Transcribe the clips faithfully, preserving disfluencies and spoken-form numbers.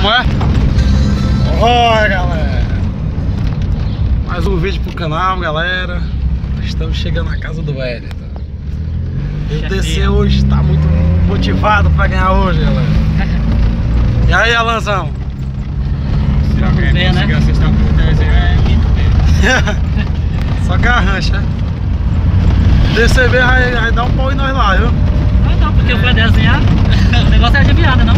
Como é? Oi, galera! Mais um vídeo pro canal, galera. Estamos chegando na casa do Wellington. O D C hoje está muito motivado para ganhar hoje, galera. E aí, Alanzão? Vamos ver, né? Só que arrancha. O D C B vai, vai dar um pau em nós lá, viu? Não, não, porque eu fui desenhar. O negócio é adivinhada, não?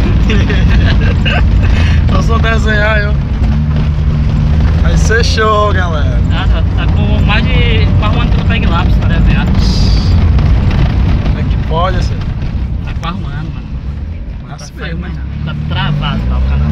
Eu sou desenhar, eu. Vai ser show, galera. Ah, tá, tá com mais de quatro anos que eu não pego lápis pra desenhar. Como é que pode, assim? Tá quatro anos, mano. Massa Tá mesmo, saindo, né? tá travado lá o canal.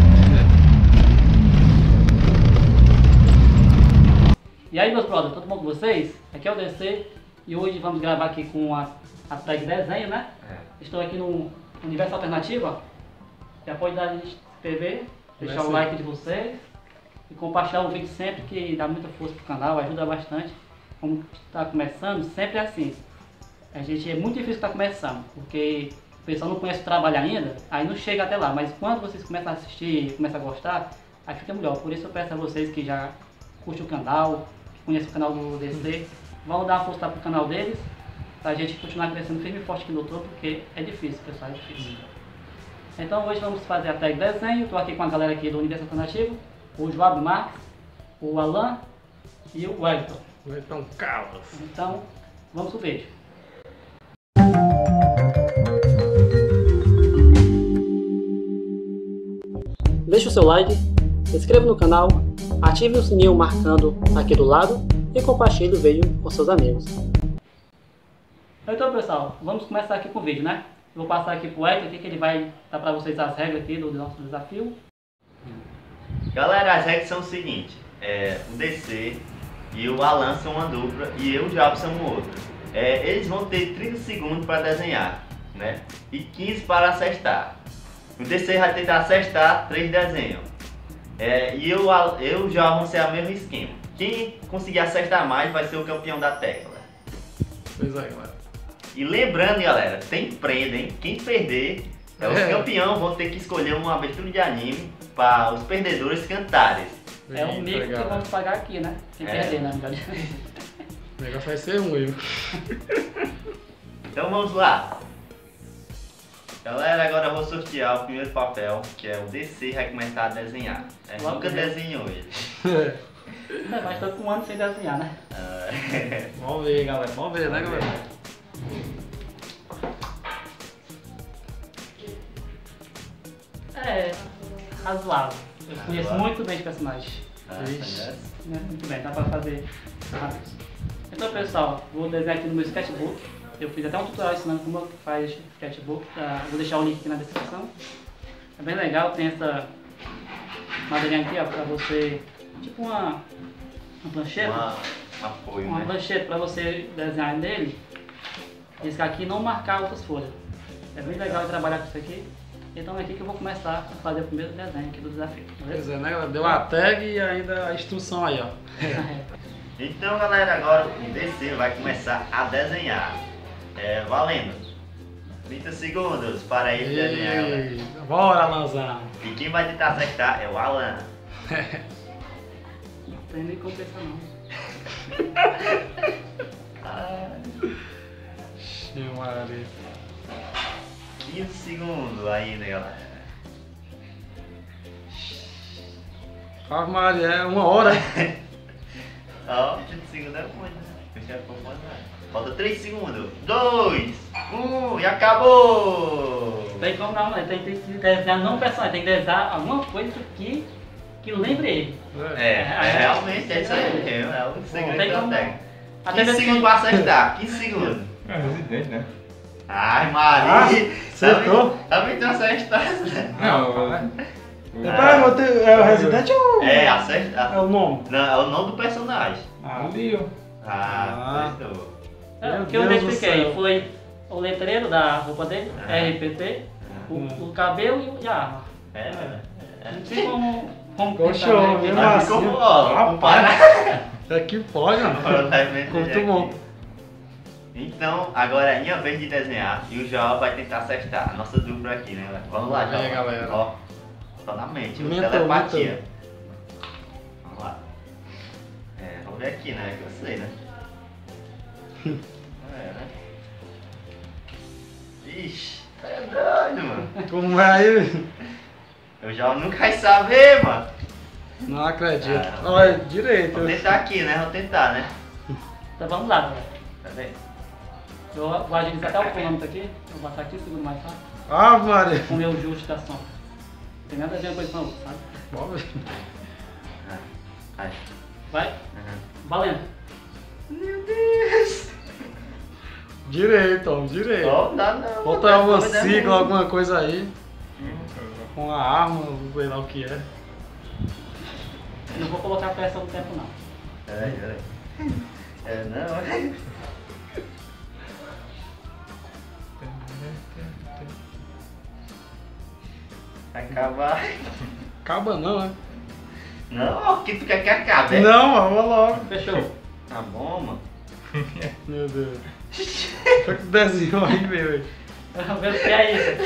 E aí, meus brothers, tudo bom com vocês? Aqui é o D C e hoje vamos gravar aqui com a, a tag desenho, né? É. Estou aqui no Universo Alternativo, ó. Já pode dar a gente se inscrever, deixar o like de vocês e compartilhar o vídeo sempre, que dá muita força pro canal, ajuda bastante. Como está começando, sempre é assim. A gente é muito difícil estar começando, porque o pessoal não conhece o trabalho ainda, aí não chega até lá. Mas quando vocês começam a assistir, começam a gostar, aí fica melhor. Por isso eu peço a vocês que já curtem o canal, que conhecem o canal do D C, vão dar uma força pro canal deles, pra gente continuar crescendo firme e forte aqui no YouTube, porque é difícil, pessoal, é difícil. Então hoje vamos fazer a tag desenho. Estou aqui com a galera aqui do Universo Alternativo, o Joab Marques, o Alan e o Wellington. Então, Carlos. Então, vamos pro vídeo. Deixe o seu like, se inscreva no canal, ative o sininho marcando aqui do lado e compartilhe o vídeo com seus amigos. Então, pessoal, vamos começar aqui com o vídeo, né? Eu vou passar aqui pro Wellington aqui, que ele vai dar para vocês as regras aqui do nosso desafio. Galera, as regras são o seguinte, é, o D C e o Alan são uma dupla e eu e o Joab são outra. É, eles vão ter trinta segundos para desenhar, né? E quinze para acertar. O D C vai tentar acertar três desenhos. É, e eu, eu e o Joab vão ser o mesmo esquema. Quem conseguir acertar mais vai ser o campeão da tecla. Pois é, galera. E lembrando, galera, tem prenda, hein? Quem perder, é, os É. campeões vão ter que escolher uma abertura de anime para os perdedores cantarem. É um mico que galera. vamos pagar aqui, né? Quem É. perder, na verdade. O negócio vai ser ruim. Então vamos lá. Galera, agora eu vou sortear o primeiro papel, que é o D C vai começar a desenhar. É, Logo nunca mesmo. desenhou ele. Não, mas estou com um ano sem desenhar, né? Ah, Vamos ver, galera. Vamos ver, né, galera? É razoável. Eu conheço Razoável. muito bem de personagem. ah, Ixi. conhece? Né? Muito bem, dá pra fazer rápido. Então, pessoal, vou desenhar aqui no meu sketchbook. Eu fiz até um tutorial ensinando como faz sketchbook. Tá? Vou deixar o link aqui na descrição. É bem legal, tem essa madeirinha aqui, ó, pra você, tipo uma, uma plancheta. Uma, um apoio, Uma né? plancheta para você desenhar nele, riscar aqui e não marcar outras folhas. É bem legal trabalhar com isso aqui. Então é aqui que eu vou começar a fazer o primeiro desenho aqui do desafio. Pois Beleza? é, né, galera? Deu a tag e ainda a instrução aí, ó. Então, galera, agora o D C vai começar a desenhar. É, valendo. trinta segundos para ele desenhar, galera. Ei, bora, Alanzão. E quem vai tentar acertar é o Alan. Não tem nem compensa não. Maria. quinze segundos ainda, galera. Ave Maria, é uma hora. Ó, trinta segundos é muito, né? Eu já vou mandar. Falta três segundos. dois, um e acabou! Tem como não, mano. Tem que desenhar não um personagem, tem que desenhar alguma coisa que, que lembre ele. É, é realmente é isso aí. É, é o segredo Tem da como- técnica. Até quinze mesmo segundos para acertar. quinze segundos. É residente, né? Ai, Maria! acertou? Também tem essa história, né? Não, Peraí, mas tem- é o Resident ou É, é acerta. o nome? Não, é o nome do personagem. ali, ó. Ah, Ah. acertou. É, Meu o que eu Deus do identifiquei céu. foi o letreiro da roupa dele, Ah. R P T, o, o cabelo e o de arma. É, é. Não sei como, como Ficou pintar, show, né? viu? Mas Mas, ficou assim, bom, ó. rapaz. Compara. É que pode, mano. Ficou muito bom. Então, agora é minha vez de desenhar e o João vai tentar acertar. A nossa dupla aqui, né? Vamos lá, Vamos ver, João. galera. Ó. só na mente, Mental, telepatia. mental. Vamos lá. É, vamos ver aqui, né? Que eu sei, né? É, né? Ixi, tá doido, mano. Como é aí? Eu já nunca vai saber, mano. Não acredito. Ah, Olha, direito. Vou tentar aqui, né? Vou tentar, né? Então vamos lá, galera. Tá vendo? Eu vou agilizar até o cronômetro aqui. Vou botar aqui, segundo mais rápido. Ah, Maria. Com o meu ajuste da som. Não tem nada a ver com isso não, sabe? Bora. Ah, vai. Vai? Uhum. Valendo. Meu Deus! Direito, ó, direito. Ó, não dá não. Bota uma Coisa sigla, ruim. alguma coisa aí. Com a arma, sei lá o que é. Não vou colocar pressão no tempo não. Peraí, peraí. É, não, é. Acabar. Acaba não, né? Não, o que tu quer que acabe? é? Não, mas vamos logo. Fechou. Tá bom, mano. Meu Deus. Foi que desenhou aí, meu. Vamos ver o que é isso.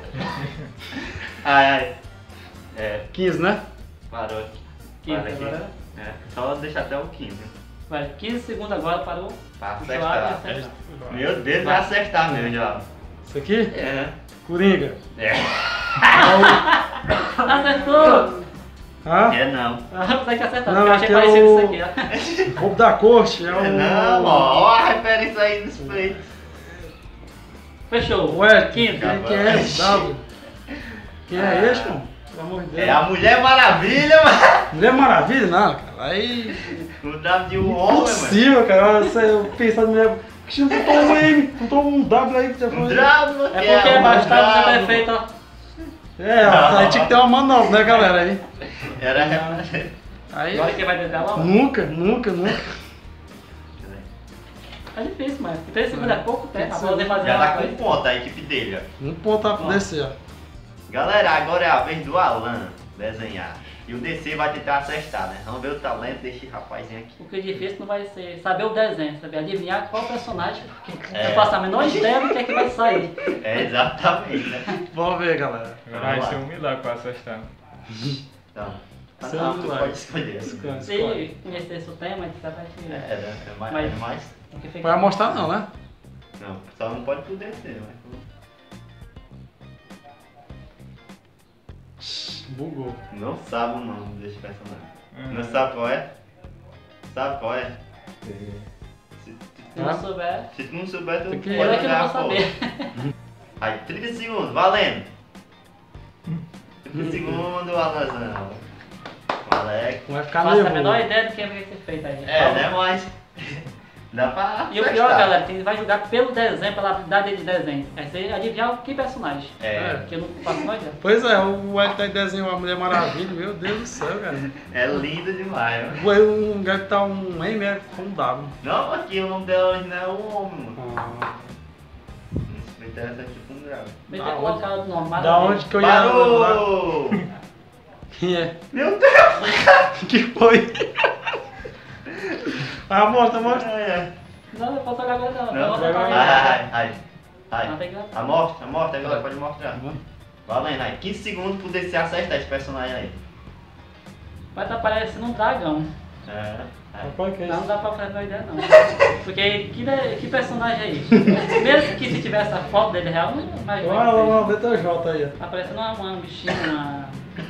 Ai, ai. É, quinze, né? parou aqui. quinze Para aqui. agora. É, só deixar até o quinze. Vai, quinze segundos agora, parou. Pra Puxou a área e acertar. acertar. Meu Deus, vai acertar mesmo, já. Isso aqui? É. Coringa. É. Acertou! Hã? É não. Ah, tem que acertar, Não, porque eu achei aqui é parecido o- isso aqui, ó. Roubo da corte. É o... É não, ó, ó a referência aí dos peitos. Fechou. Ué, quinze. quem, quem é esse? W? Quem é esse, mano? Pelo amor de Deus. É a Mulher Maravilha, mano. Mulher Maravilha? Não, cara. Aí... O W de um homem, mano. Impossível, cara. Você, eu pensar na mulher... Que não botou um M, botou um W aí que já Um foi... drama, É porque é mais tarde você vai feito, ó. É, ó, aí tinha que ter uma manobra, né, galera? Aí... Era a referência. Aí... Agora quem vai tentar logo? Nunca, nunca, nunca. É difícil, mas três segundos é pouco tempo pra poder fazer Já uma tá com coisa. ponto a equipe dele, ó. Um ponto pra descer, ó. Galera, agora é a vez do Alan desenhar. E o D C vai tentar acertar, né? Vamos ver o talento desse rapazinho aqui. O que é difícil não vai ser saber o desenho, saber adivinhar qual personagem, porque É. eu faço a menor ideia do que é que vai sair. É, exatamente, né? Vamos ver, galera. Agora vai ser um milagre pra acertar. Então, ah, Seu não, tu milagre. pode escolher. Escolhe. Se conhecesse o tema, você vai É, que... né? É mais... Mas- É mais... o que fica- Vai mostrar não, né? Não, só não pode pro D C, mas... Bugou. Não sabe o nome desse personagem. Uhum. Não sabe qual é? Sabe qual é? Se, Se não souber, se tu não souber, tu Tem que- pode eu é que não ganhar vou a foto. saber. Aí, trinta segundos, valendo! trinta segundos, Alanzão. Alex. Vai ficar Faço a nervoso. menor ideia do que vai ser feito aí. É, né? Mas. Dá pra. E o pior, galera, que vai jogar pelo desenho, pela habilidade de desenho. É você adivinhar que personagem. É. Porque eu não faço mais ideia. Pois é, o Ed tá desenhou a Mulher Maravilha, meu Deus do céu, cara. É lindo demais, mano. Foi um lugar que tá um M é com um W. Não, aqui o nome dela original é o homem, mano. Ah, Isso foi interessante, tipo um grave. Devia Da ter colocado o nome, da maravilha. onde que eu ia... Parou! Quem é? Meu Deus! Que foi? Ah, mostra, mostra. É. Não, eu posso olhar agora não. Não, Eu vou botar ai, aí. ai, ai. Ai. Não, tem que- A morte, a morte, agora pode mostrar. Tá bom. Valendo aí, quinze segundos pro D C acertar esse personagem aí. Vai estar parecendo um dragão. É, é. Qual que é Não isso? dá pra fazer uma ideia não. Porque que, de- que personagem é aí? Mesmo que se tivesse a foto dele real, não mais Olha lá, lá, letra J aí, ó. tá parecendo uma, uma bichinha, uma...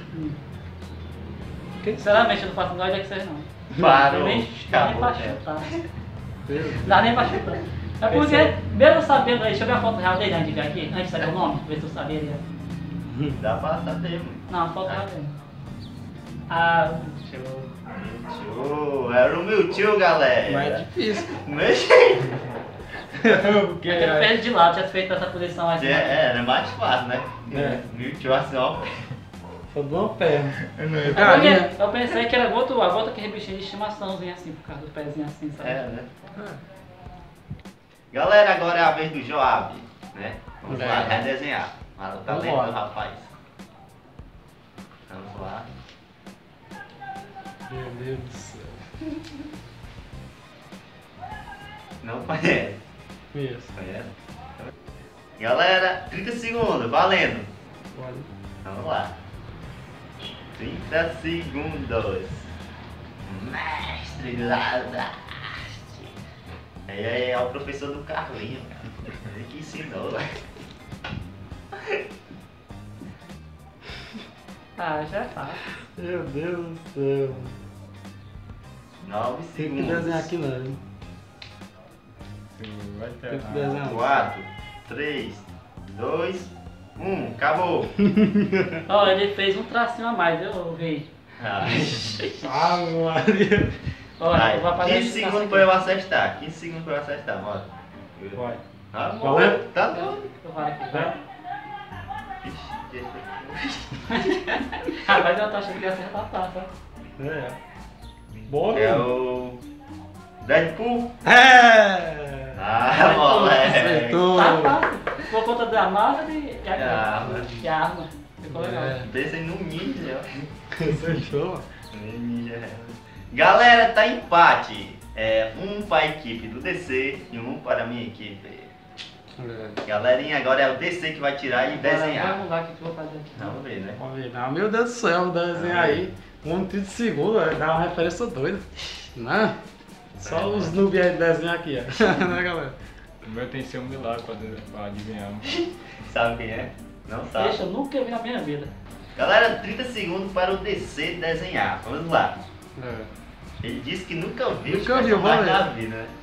Quem Sinceramente, eu não faço a menor ideia que seja não. Parou. Nem, dá nem Acabou pra o tempo. chutar. Deus. Dá nem pra chutar. É porque, mesmo sabendo aí, deixa eu ver a foto real dele antes de ver aqui, antes de saber o nome, ver se eu saberia. Dá pra saber, mano. Não, a foto real dele. Ah, Mewtwo. Mewtwo. Era o Mewtwo, Mas é galera. difícil. Mexe. Porque é que ele fez de lado, tinha feito essa posição assim. É, era mais fácil, né? É. Mewtwo assim, ó. só de uma perna. Eu não ia É Galinha. porque eu pensei que era outro, a outra que bichinha de estimaçãozinha assim, por causa do pezinho assim, sabe? É, né? Galera, agora é a vez do Joab, né? Vamos É. lá, redesenhar. Mas o Vamos talento lá. do rapaz. Vamos lá. Meu Deus do céu. Não conhece. Isso. Conhece? Galera, trinta segundos, valendo. Olha. Vamos lá. trinta segundos. Mestre Ladaste. Aí é, é o professor do Carlinho, cara. Ele que ensinou. Ah, já é fácil. Meu Deus do céu. nove Tem que segundos. desenhar aqui não, hein? Tu vai ter Tem que errado. desenhar. quatro, três, dois, um. Acabou. Ó, ele fez um tracinho a mais, eu vi. Ai. Ah, Maria. Olha, Vai, eu vou apagar quinze esse segundos traço pra eu aqui. acertar. quinze segundos pra eu acertar, bora. Vai. Ah, Valendo? Tá doido. Eu vou aqui, vai. Ixi, Rapaz, eu tô achando que ia acertar fácil, ó. É. Bora. é o Deadpool. É. Ah, moleque. Acertou. Tá fácil. Por conta da massa e e E a arma. e a arma. Ficou legal. É. Pensa no ninja. Acertou. Ninja. Galera, tá empate. É, um para a equipe do D C e um para a minha equipe. É. Galerinha, agora é o D C que vai tirar e Agora, desenhar. Vamos lá o que eu vou fazer aqui. Vamos ver, né? Vamos ver. Não, meu Deus do céu, desenhar aí. Um trinta segundos, vai dar uma referência doida. Não? Só os noobs aí desenhar aqui, ó. Né, galera? O meu tem que ser um milagre pra, de- pra adivinhar. Sabe quem é? Não sabe. Deixa, eu nunca vi na minha vida. Galera, trinta segundos para o D C desenhar. Vamos lá. É. Ele disse que nunca viu Nunca os viu, personagens vamos na vida, né?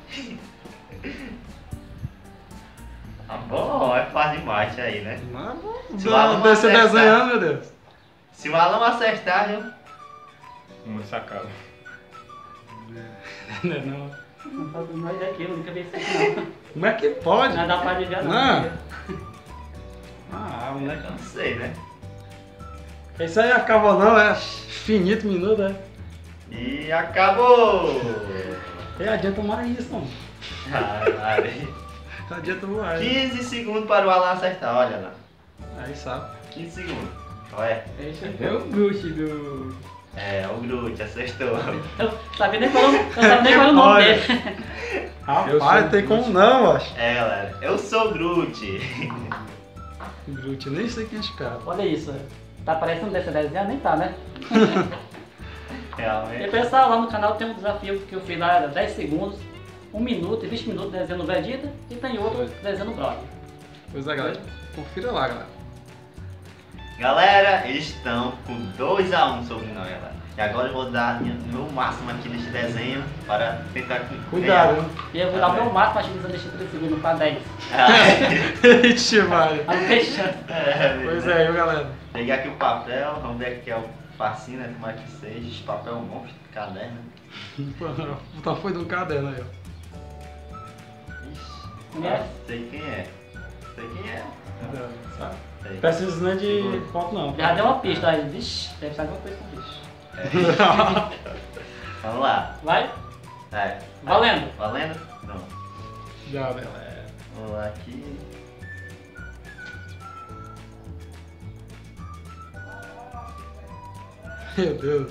Tá bom, é fácil demais aí, né? Não, Se o Alan não, você acertar- desenhando, meu Deus. Se o Alan acertar, eu... Uma sacada. Não, é não. Não faço mais aqui, eu nunca vi isso aqui não. Como é que pode? Não dá pra adivinhar não. Não. Ah, eu moleque. não sei, né? Isso aí acaba não, é finito minuto, é. E acabou! E adianta mais isso, mano. Caralho. Adianta mais. quinze segundos para o Alan acertar, olha lá. Aí sabe. quinze segundos. Olha. Deixa É eu o Gucci do. É, o Groot acertou. Eu sabia nem qual, eu sabia nem qual era o nome Olha. dele. Rapaz, Eu sou tem o como Groot. não, acho. É, galera. Eu sou o Groot. Groot, nem sei quem é esse cara. Olha isso. Tá parecendo desse desenho? Nem tá, né? E Realmente. pessoal, lá no canal tem um desafio que eu fiz lá, era dez segundos, um minuto e vinte minutos desenhando o Vegeta e tem outro desenhando o Broly. Pois é, galera. Confira lá, galera. Galera, eles estão com dois a um sobre nós, galera. E agora eu vou dar minha- meu máximo aqui neste desenho para tentar Cuidado, hein? E eu vou dar o meu máximo agilizando este trinta segundos para dez. Ah, Ixi, Mário. Aí fechando. é, Pois é, viu, galera? Pegar aqui o papel, vamos ver aqui é o facinho, né? Tomara que seja. Esse papel é um monstro, caderno. Então foi de um caderno aí, ó. Ixi, Conhece? sei quem é. Sei quem é. Sabe? Sei. Precisa nem de Segura. foto, não. Já deu uma pista aí. Vixe, deve ser alguma coisa com bicho. Vamos lá. Vai? Vai. Valendo. Valendo? Não. Já, galera. Vamos lá aqui. Meu Deus.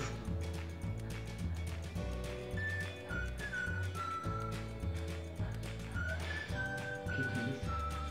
Que que é isso?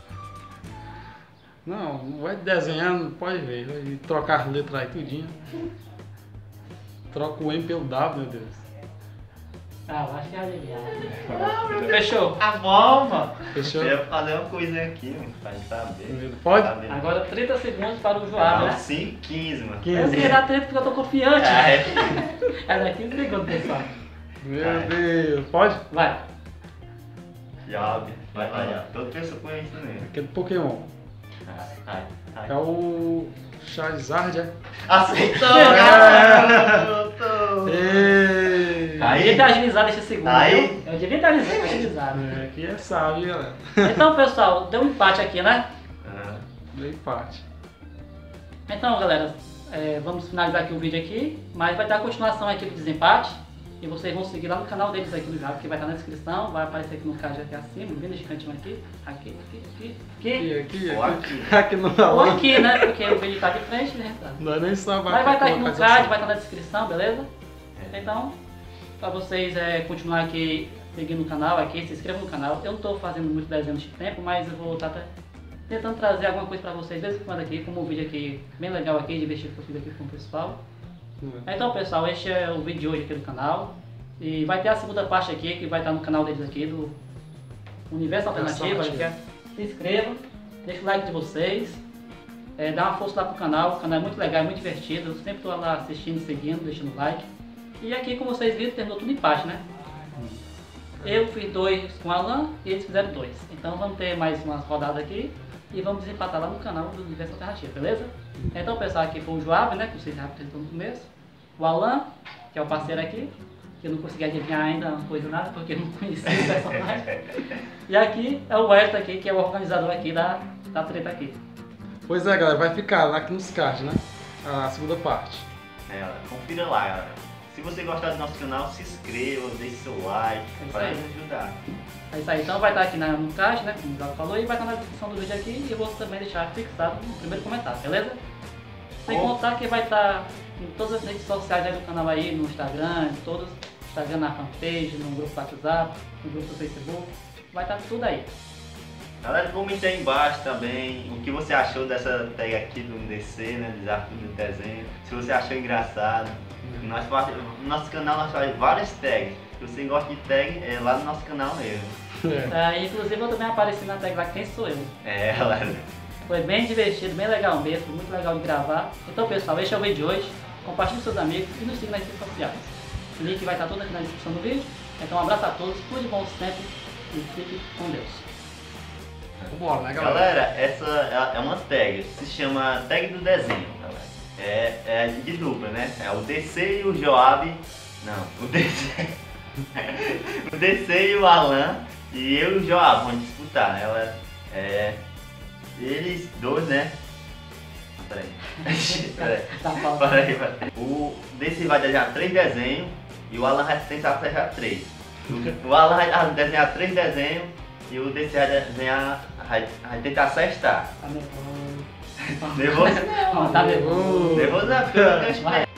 Não, não vai desenhando, pode ver. Vai trocar as letras aí tudinho. Troca o M pelo W, meu Deus. Ah, eu acho que é aliviado. Fechou. A bomba! Fechou? Eu ia fazer uma coisinha aqui, mano, pra gente saber. Pode? Saber. Agora trinta segundos para o Joab, Não, né? cinco, quinze, mano. Eu quinze. queria dar treta porque eu tô confiante. Ah, é. É daqui quinze segundos, pessoal. Meu Vai. Deus. Pode? Vai. Job. Vai, vai, vai. Todo pessoa conhece também. Aquele Pokémon. Vai, vai. É o Charizard, é? Aceitou, É. galera! Acertou. Ei! Eu devia ter agilizado esse segundo, Aí. viu? Eu devia ter agilizado. É, aqui é sábio, galera. Então, pessoal, deu um empate aqui, né? Ah, Deu empate. Então, galera, é, vamos finalizar aqui o vídeo aqui, mas vai ter a continuação aqui do desempate. E vocês vão seguir lá no canal deles aqui no Java, que vai estar na descrição, vai aparecer aqui no card aqui acima, bem nesse cantinho aqui. Aqui, aqui, aqui, aqui. Aqui, aqui, Ou aqui. aqui. Aqui no Ou balão. aqui, né? Porque o vídeo tá de frente, né? Tá. Nós nem sabemos. Mas vai estar aqui no colocar card, isso vai estar na descrição, beleza? É. Então, para vocês é, continuar aqui seguindo o canal aqui, se inscrevam no canal. Eu não estou fazendo muito desenho nesse tempo, mas eu vou estar tentando trazer alguma coisa para vocês de vez em quando aqui, como um vídeo aqui bem legal aqui, divertido que eu fiz aqui com o pessoal. Então, pessoal, este é o vídeo de hoje aqui do canal. E vai ter a segunda parte aqui, que vai estar no canal deles aqui, do Universo Alternativo. Alternativa. Se inscrevam, deixa o like de vocês, é, dá uma força lá pro canal. O canal é muito legal, é muito divertido. Eu sempre estou lá assistindo, seguindo, deixando o like. E aqui, como vocês viram, terminou tudo em empate, né? Eu fiz dois com o Alan e eles fizeram dois. Então vamos ter mais umas rodadas aqui e vamos desempatar lá no canal do Universo Alternativo, beleza? Então, pessoal, aqui foi o Joab, né, que vocês já apresentou no começo. O Alan, que é o parceiro aqui, que eu não consegui adivinhar ainda uma coisa nada, porque eu não conhecia o personagem. E aqui é o Wellington aqui, que é o organizador aqui da, da treta aqui. Pois é, galera, vai ficar lá aqui nos cards, né? A segunda parte. É, confira lá, galera. Se você gostar do nosso canal, se inscreva, deixe seu like, É isso para aí. nos ajudar. É isso aí, então vai estar aqui na, no card, né, como o Joab falou, e vai estar na descrição do vídeo aqui, e eu vou também deixar fixado no primeiro comentário, beleza? Sem Bom. contar que vai estar em todas as redes sociais aí do canal aí, no Instagram, em todos, Instagram na fanpage, no grupo do WhatsApp, no grupo do Facebook, vai estar tudo aí. Galera, comenta aí embaixo também o que você achou dessa tag aqui do D C, né? Desafio do desenho. Se você achou engraçado. Nós faz, no nosso canal nós fazemos várias tags. Se você gosta de tag, é lá no nosso canal mesmo. É. É, inclusive eu também apareci na tag lá, quem sou eu. É, galera. Foi bem divertido, bem legal mesmo, muito legal de gravar. Então, pessoal, este é o vídeo de hoje. Compartilhe com seus amigos e nos siga nas redes sociais. O link vai estar todo aqui na descrição do vídeo. Então, um abraço a todos, tudo de bom sempre e fique com Deus. Vambora, né, galera? Galera, essa é uma tag, se chama tag do desenho, galera. É, é de dupla, né? É o D C e o Joab. Não, o D C. O D C e o Alan. E eu e o Joab vamos disputar, né, galera? É. Eles dois, né? Peraí. Peraí. Tá, fala. Peraí, peraí. O D C vai desenhar três desenhos e o Alan vai tentar desenhar três. O, o Alan vai desenhar três desenhos e o D C vai desenhar. Vai, vai tentar acertar. Tá nervoso. Nervoso? Não, tá nervoso. Nervoso não, porque eu não tenho experiência.